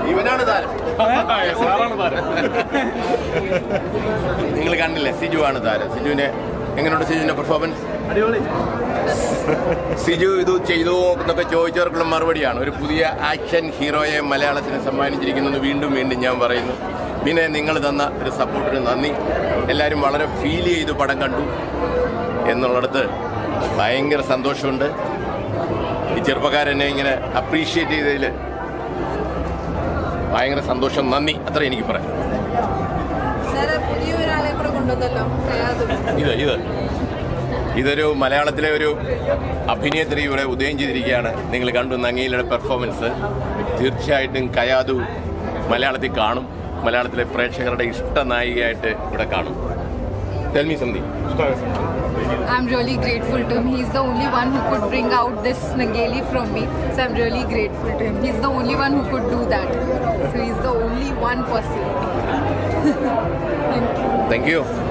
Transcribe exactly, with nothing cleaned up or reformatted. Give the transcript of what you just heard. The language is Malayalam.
ഇവനാണ് താരം. നിങ്ങൾ കണ്ടില്ലേ, സിജു ആണ് താരം. സിജുവിനെ എങ്ങനെയുണ്ട്? സിജുവിന്റെ പെർഫോമൻസ് അടിപൊളി. സിജു ഇത് ചെയ്തു എന്നൊക്കെ ചോദിച്ചവർക്കുള്ള മറുപടിയാണ്. ഒരു പുതിയ ആക്ഷൻ ഹീറോയെ മലയാളത്തിന് സമ്മാനിച്ചിരിക്കുന്നത് വീണ്ടും വീണ്ടും ഞാൻ പറയുന്നു. പിന്നെ നിങ്ങൾ തന്ന ഒരു സപ്പോർട്ടിന് നന്ദി. എല്ലാവരും വളരെ ഫീൽ ചെയ്തു പടം കണ്ടു എന്നുള്ളിടത്ത് ഭയങ്കര സന്തോഷമുണ്ട്. ഈ ചെറുപ്പക്കാരനെ ഇങ്ങനെ അപ്രീഷിയേറ്റ് ചെയ്തതിൽ ഭയങ്കര സന്തോഷം, നന്ദി. അത്ര എനിക്ക് പറയാം. ഇത് ഇത് ഇതൊരു മലയാളത്തിലെ ഒരു അഭിനേത്രി ഇവിടെ ഉദയം ചെയ്തിരിക്കുകയാണ്. നിങ്ങൾ കണ്ടു നങ്ങയിലെ പെർഫോമൻസ്. തീർച്ചയായിട്ടും കയാതു മലയാളത്തിൽ കാണും. മലയാളത്തിലെ പ്രേക്ഷകരുടെ ഇഷ്ട നായികയായിട്ട് ഇവിടെ കാണും. Tell me something. I'm really grateful to him. He's the only one who could bring out this Nangeli from me. So I'm really grateful to him. He's the only one who could do that. So he's the only one person. Thank you. Thank you.